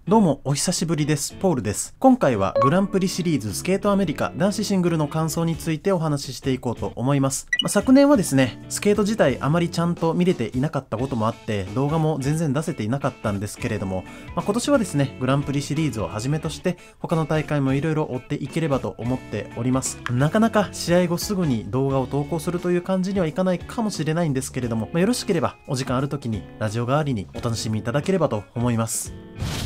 どうもお久しぶりです。ポールです。今回はグランプリシリーズスケートアメリカ男子シングルの感想についてお話ししていこうと思います。昨年はですね、スケート自体あまりちゃんと見れていなかったこともあって動画も全然出せていなかったんですけれども、今年はですね、グランプリシリーズをはじめとして他の大会もいろいろ追っていければと思っております。なかなか試合後すぐに動画を投稿するという感じにはいかないかもしれないんですけれども、よろしければお時間ある時にラジオ代わりにお楽しみいただければと思います。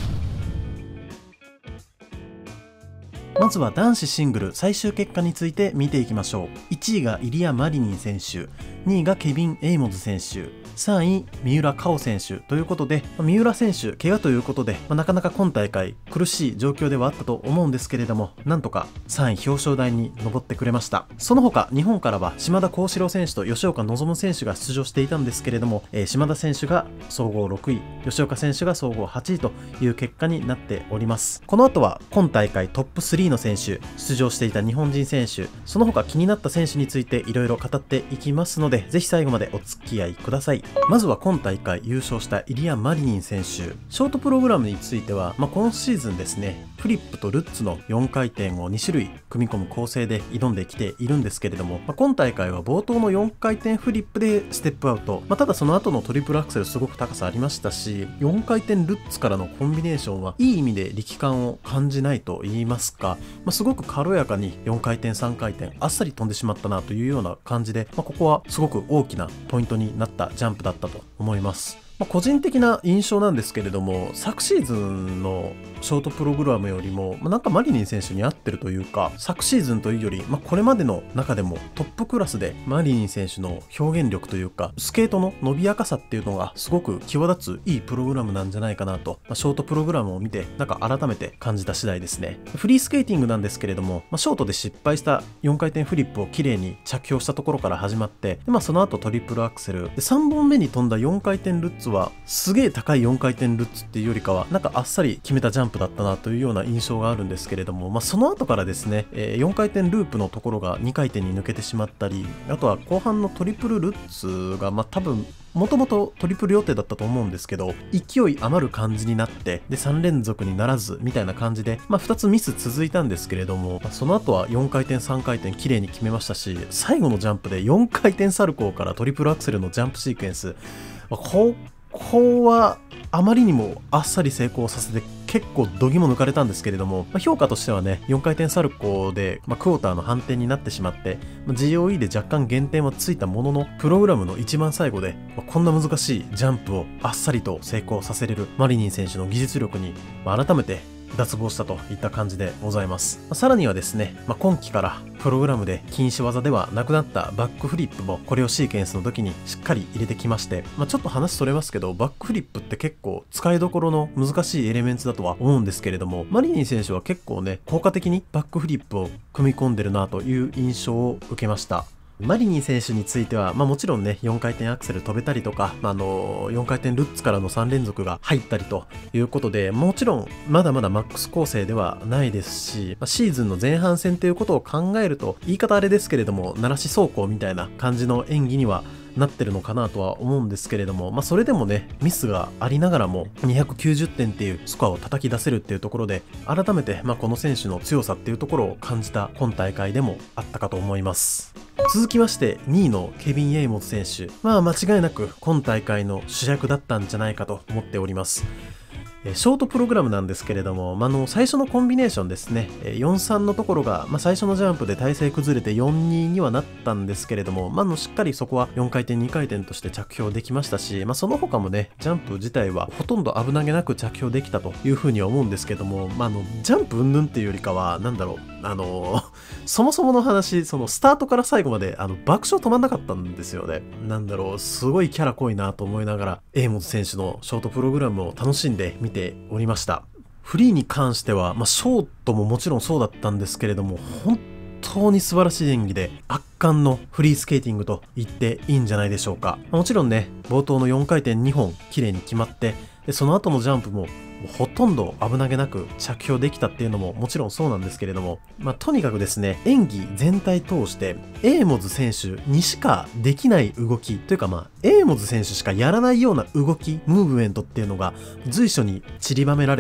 まずは男子シングル最終結果について見ていきましょう。1位がイリア・マリニン選手、2位がケビン・エイモズ選手、3位三浦佳生選手ということで、三浦選手怪我ということで、なかなか今大会苦しい状況ではあったと思うんですけれども、なんとか3位表彰台に上ってくれました。その他日本からは島田幸四郎選手と吉岡希選手が出場していたんですけれども、島田選手が総合6位、吉岡選手が総合8位という結果になっております。この後は今大会トップ3の選手、出場していた日本人選手、その他気になった選手についていろいろ語っていきますので、ぜひ最後までお付き合いください。まずは今大会優勝したイリア・マリニン選手、ショートプログラムについては、今シーズンですね、フリップとルッツの4回転を2種類組み込む構成で挑んできているんですけれども、今大会は冒頭の4回転フリップでステップアウト、ただその後のトリプルアクセルすごく高さありましたし、4回転ルッツからのコンビネーションはいい意味で力感を感じないと言いますか、すごく軽やかに4回転3回転あっさり飛んでしまったなというような感じで、ここはすごく大きなポイントになったジャンプだったと思います。個人的な印象なんですけれども、昨シーズンのショートプログラムよりもなんかマリニン選手に合ってるというか、昨シーズンというより、これまでの中でもトップクラスでマリニン選手の表現力というかスケートの伸びやかさっていうのがすごく際立ついいプログラムなんじゃないかなと、ショートプログラムを見てなんか改めて感じた次第ですね。フリースケーティングなんですけれども、ショートで失敗した4回転フリップをきれいに着氷したところから始まって、でその後トリプルアクセルで3本目に飛んだ4回転ルッツはすげえ高い4回転ルッツっていうよりかはなんかあっさり決めたジャンプだったなというような印象があるんですけれども、その後からですね、4回転ループのところが2回転に抜けてしまったり、あとは後半のトリプルルッツが多分もともとトリプル予定だったと思うんですけど、勢い余る感じになってで3連続にならずみたいな感じで、2つミス続いたんですけれども、その後は4回転3回転綺麗に決めましたし、最後のジャンプで4回転サルコーからトリプルアクセルのジャンプシークエンス、ここはあまりにもあっさり成功させて結構度肝抜かれたんですけれども、評価としてはね、4回転サルコーで、クォーターの反転になってしまって、GOE で若干減点はついたものの、プログラムの一番最後で、こんな難しいジャンプをあっさりと成功させれるマリニン選手の技術力に、改めて脱帽したといった感じでございます。さらにはですね、今季からプログラムで禁止技ではなくなったバックフリップもコレオシーケンスの時にしっかり入れてきまして、ちょっと話それますけど、バックフリップって結構使いどころの難しいエレメンツだとは思うんですけれども、マリニン選手は結構ね、効果的にバックフリップを組み込んでるなという印象を受けました。マリニン選手については、もちろんね、4回転アクセル飛べたりとか、4回転ルッツからの3連続が入ったりということで、もちろんまだまだマックス構成ではないですし、シーズンの前半戦ということを考えると、言い方あれですけれども、鳴らし走行みたいな感じの演技にはなってるのかなとは思うんですけれども、それでもね、ミスがありながらも290点っていうスコアを叩き出せるっていうところで、改めてこの選手の強さっていうところを感じた今大会でもあったかと思います。続きまして2位のケビン・エイモズ選手、間違いなく今大会の主役だったんじゃないかと思っております。ショートプログラムなんですけれども、最初のコンビネーションですね、4-3のところが、最初のジャンプで体勢崩れて 4-2 にはなったんですけれども、しっかりそこは4回転2回転として着氷できましたし、その他もね、ジャンプ自体はほとんど危なげなく着氷できたというふうには思うんですけども、ジャンプ云々っていうよりかは、そもそもの話、そのスタートから最後まで爆笑止まんなかったんですよね。すごいキャラ濃いなと思いながら、エイモズ選手のショートプログラムを楽しんで見ておりました。フリーに関しては、ショートももちろんそうだったんですけれども、本当に素晴らしい演技で圧巻のフリースケーティングと言っていいんじゃないでしょうか。もちろんね、冒頭の4回転2本綺麗に決まって、でその後のジャンプもほとんど危なげなく着氷できたっていうのももちろんそうなんですけれども、とにかくですね、演技全体通してエイモズ選手にしかできない動きというか、エイモズ選手しかやらないような動き、ムーブメントっていうのが随所に散りばめられて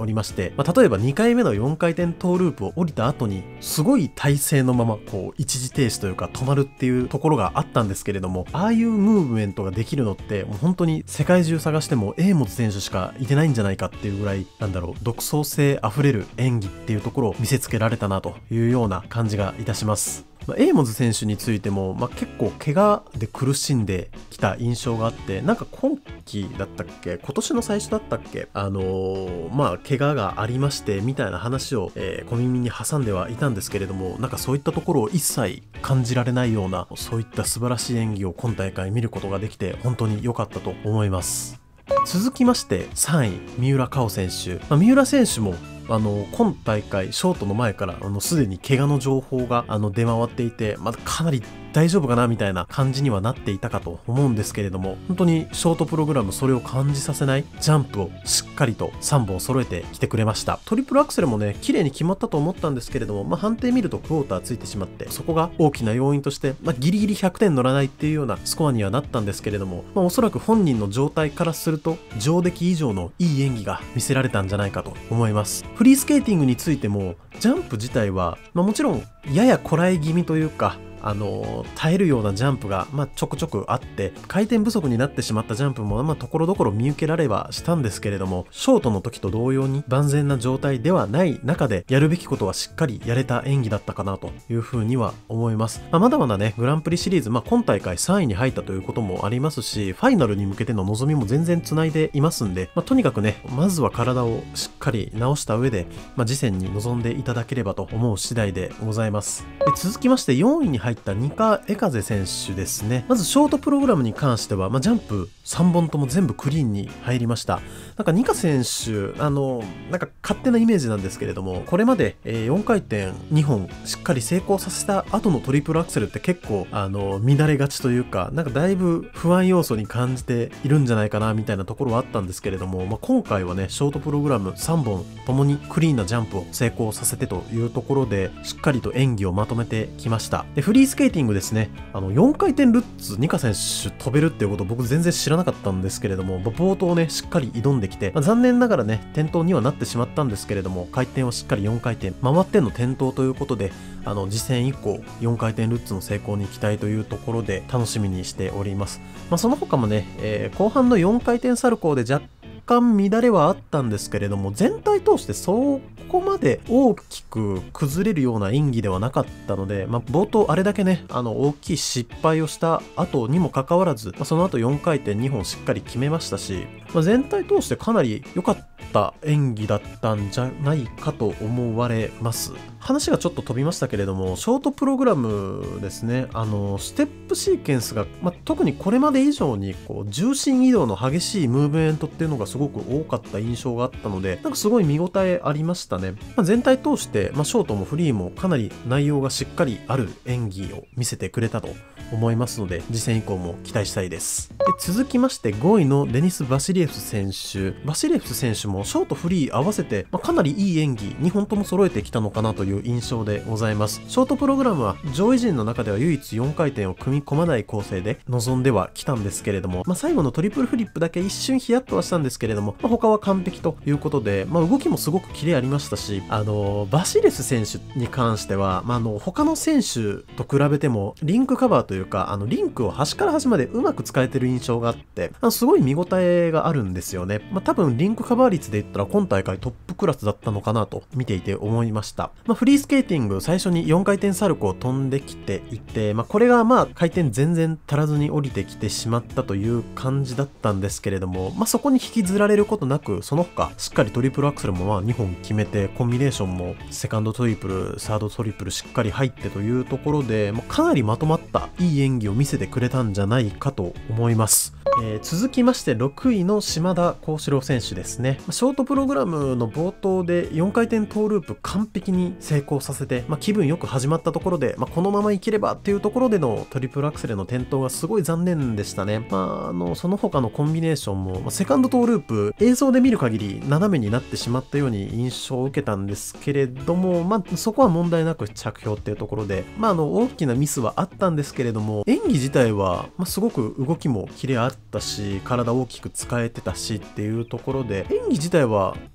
おりまして、例えば2回目の4回転トーループを降りた後にすごい体勢のまま一時停止というか止まるっていうところがあったんですけれども、ああいうムーブメントができるのってもう本当に世界中探してもエーモズ選手しかいてないんじゃないかっていうぐらい、独創性あふれる演技っていうところを見せつけられたなというような感じがいたします。エイモズ選手についても、結構怪我で苦しんできた印象があって、今季だったっけ、今年の最初だったっけ、怪我がありましてみたいな話を、小耳に挟んではいたんですけれども、そういったところを一切感じられないような、そういった素晴らしい演技を今大会見ることができて本当に良かったと思います。続きまして3位、三浦佳生選手。三浦選手も今大会ショートの前からすでに怪我の情報が出回っていて、かなり大丈夫かなみたいな感じにはなっていたかと思うんですけれども、本当にショートプログラムそれを感じさせないジャンプをしっかりと3本揃えてきてくれました。トリプルアクセルもね綺麗に決まったと思ったんですけれども、判定見るとクォーターついてしまって、そこが大きな要因として、ギリギリ100点乗らないっていうようなスコアにはなったんですけれども、おそらく本人の状態からすると上出来以上のいい演技が見せられたんじゃないかと思います。フリースケーティングについてもジャンプ自体は、もちろんややこらえ気味というか耐えるようなジャンプが、ちょくちょくあって、回転不足になってしまったジャンプも、ところどころ見受けられはしたんですけれども、ショートの時と同様に万全な状態ではない中で、やるべきことはしっかりやれた演技だったかなというふうには思います。まだまだね、グランプリシリーズ、今大会3位に入ったということもありますし、ファイナルに向けての望みも全然繋いでいますんで、とにかくね、まずは体をしっかり直した上で、次戦に臨んでいただければと思う次第でございます。続きまして4位に入ったニカ・エカゼ選手ですね。まずショートプログラムに関しては、ジャンプ3本とも全部クリーンに入りました。ニカ選手、勝手なイメージなんですけれども、これまで4回転2本しっかり成功させた後のトリプルアクセルって結構乱れがちというか、だいぶ不安要素に感じているんじゃないかなみたいなところはあったんですけれども、今回はね、ショートプログラム3本ともにクリーンなジャンプを成功させてというところで、しっかりと演技をまとめてきました。でフリースケーティングですね、4回転ルッツニカ選手飛べるっていうことを僕全然知らなかったんですけれども、冒頭ねしっかり挑んできて、残念ながらね転倒にはなってしまったんですけれども、回転をしっかり4回転回っての転倒ということで、次戦以降4回転ルッツの成功に期待というところで楽しみにしております。その他もね、後半の4回転サルコーで若干乱れはあったんですけれども、全体通してそこまで大きく崩れるような演技ではなかったので、冒頭あれだけね大きい失敗をした後にもかかわらず、その後4回転2本しっかり決めましたし、全体通してかなり良かった演技だったんじゃないかと思われます。話がちょっと飛びましたけれども、ショートプログラムですね、ステップシーケンスが、特にこれまで以上に重心移動の激しいムーブメントっていうのがすごく多かった印象があったので、すごい見応えありましたね。全体通して、ショートもフリーもかなり内容がしっかりある演技を見せてくれたと思いますので、次戦以降も期待したいです。で続きまして5位のデニス・バシリエフス選手。バシリエフス選手もショートフリー合わせて、かなりいい演技2本とも揃えてきたのかなという印象でございます。ショートプログラムは上位陣の中では唯一4回転を組み込まない構成で臨んではきたんですけれども、最後のトリプルフリップだけ一瞬ヒヤッとはしたんですけれども、他は完璧ということで、動きもすごくキレありましたし、バシレス選手に関しては、他の選手と比べてもリンクカバーというか、リンクを端から端までうまく使えてる印象があって、すごい見応えがあるんですよね。多分リンクカバー率で言ったら今大会トップクラスだったのかなと見ていて思いました。フリースケーティング最初に4回転サルコーを飛んできていて、これが回転全然足らずに降りてきてしまったという感じだったんですけれども、そこに引きずられることなく、その他しっかりトリプルアクセルも2本決めて、コンビネーションもセカンドトリプルサードトリプルしっかり入ってというところで、かなりまとまったいい演技を見せてくれたんじゃないかと思います。続きまして6位の島田高志郎選手ですね。ショートプログラムの冒頭で4回転トーループ完璧に成功させて、気分よく始まったところで、このままいければっていうところでのトリプルアクセルの転倒がすごい残念でしたね。その他のコンビネーションも、セカンドトーループ映像で見る限り斜めになってしまったように印象を受けたんですけれども、そこは問題なく着氷っていうところで、大きなミスはあったんですけれども、演技自体は、すごく動きもキレあったし、体大きく使えてたしっていうところで、演技自体は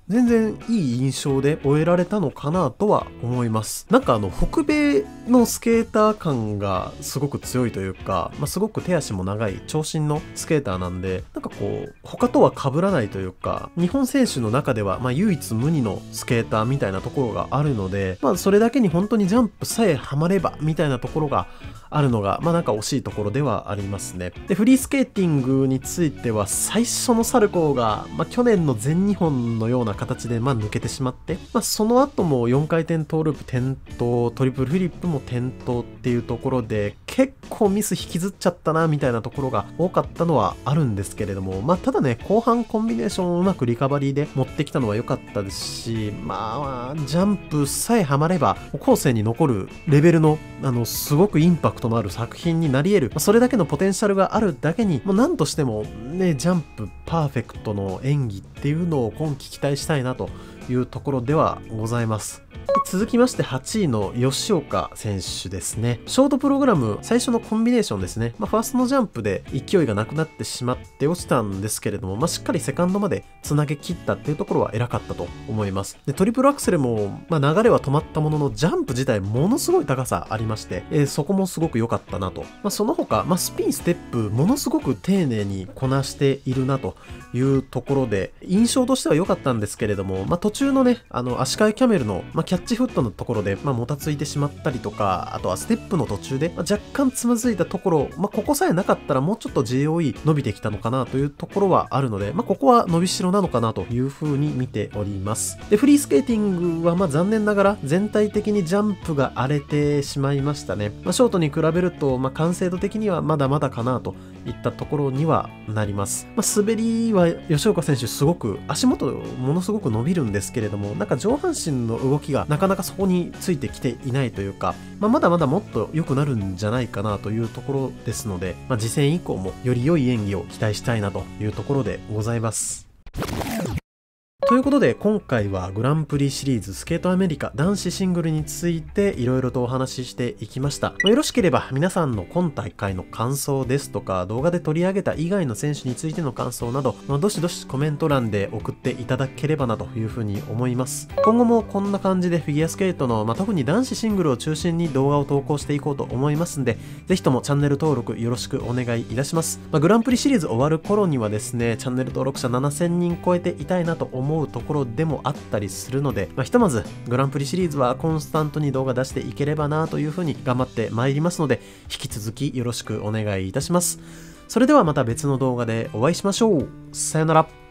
全然いい印象で終えられたのかなとは思います。なんか北米のスケーター感がすごく強いというか、すごく手足も長い長身のスケーターなんで、なんかこう他とは被らないというか、日本選手の中では唯一無二のスケーターみたいなところがあるので、それだけに本当にジャンプさえハマればみたいなところがあるのがなんか惜しいところではありますね。でフリースケーティングについては最初のサルコーが、去年の全日本のような形で抜けてしまって、その後も4回転トーループ転倒、トリプルフリップも転倒っていうところで結構ミス引きずっちゃったなみたいなところが多かったのはあるんですけれども、ただね、後半コンビネーションをうまくリカバリーで持ってきたのは良かったですし、ジャンプさえハマれば後世に残るレベルのすごくインパクトのある作品になり得る、それだけのポテンシャルがあるだけに、何としてもね、ジャンプパーフェクトの演技っていうのを今季期待したいなというところではございます。続きまして8位の吉岡選手ですね。ショートプログラム最初のコンビネーションですね。ファーストのジャンプで勢いがなくなってしまって落ちたんですけれども、しっかりセカンドまでつなげ切ったっていうところは偉かったと思います。でトリプルアクセルも、流れは止まったもののジャンプ自体ものすごい高さありまして、そこもすごく良かったなと。その他、スピンステップものすごく丁寧にこなしているなというところで印象としては良かったんですけれども、途中のね、足換えキャメルの、キャッチフットのところで、もたついてしまったりとか、あとはステップの途中で、若干つまずいたところ、ここさえなかったらもうちょっと JOE 伸びてきたのかなというところはあるので、ここは伸びしろなのかなというふうに見ております。でフリースケーティングは残念ながら全体的にジャンプが荒れてしまいましたね。ショートに比べると、完成度的にはまだまだかなといったところにはなります。滑りは吉岡選手すごく足元ものすごく伸びるんですけれども、なんか上半身の動きがなかなかそこについてきていないというか、まだまだもっと良くなるんじゃないかなというところですので、次戦以降もより良い演技を期待したいなというところでございます。ということで今回はグランプリシリーズスケートアメリカ男子シングルについていろいろとお話ししていきました。よろしければ皆さんの今大会の感想ですとか、動画で取り上げた以外の選手についての感想など、どしどしコメント欄で送っていただければなというふうに思います。今後もこんな感じでフィギュアスケートの、特に男子シングルを中心に動画を投稿していこうと思いますんで、ぜひともチャンネル登録よろしくお願いいたします。グランプリシリーズ終わる頃にはですね、チャンネル登録者7000人超えていたいなと思うところでもあったりするので、ひとまずグランプリシリーズはコンスタントに動画出していければなというふうに頑張ってまいりますので、引き続きよろしくお願いいたします。それではまた別の動画でお会いしましょう。さよなら。